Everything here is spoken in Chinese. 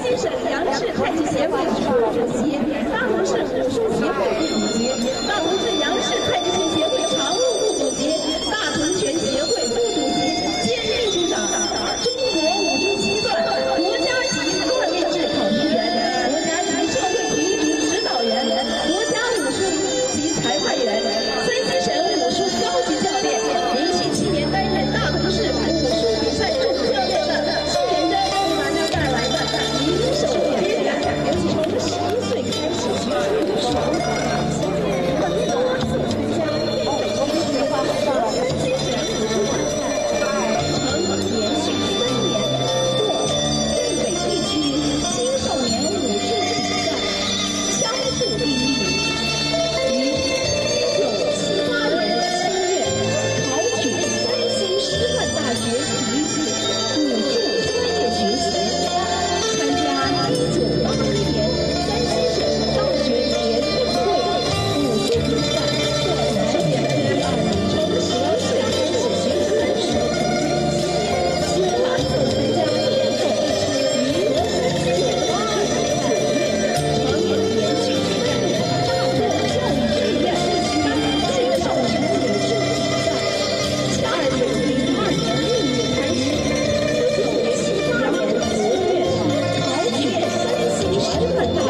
西省杨氏太极协会主席，大同市武术协会副主席，大同市杨氏太极拳协会常务副主席，大同拳协会副主席兼秘书长，中国武术七段国家级锻炼制考评员，国家级社会体育指导员，国家武术级裁判员，山西省武术高级教练，连续7年担任大同市武术比赛总教练的谢元珍为大家带来的银手接感。从11岁开始学习武术，很多次参加北京市山西省武术比赛，曾连续3年获豫北地区青少年武术比赛枪术第1名。于1978年7月考取山西师范大学体育系武术专业学习，参加1981年山西省大学联运会武术比赛，获男联第2名。从12岁开始学习武术，18岁参加联赛，于1982年9月成连续3年大同教育学院青少年武术比赛。2002年6月开始，1978年9月考取山西师范大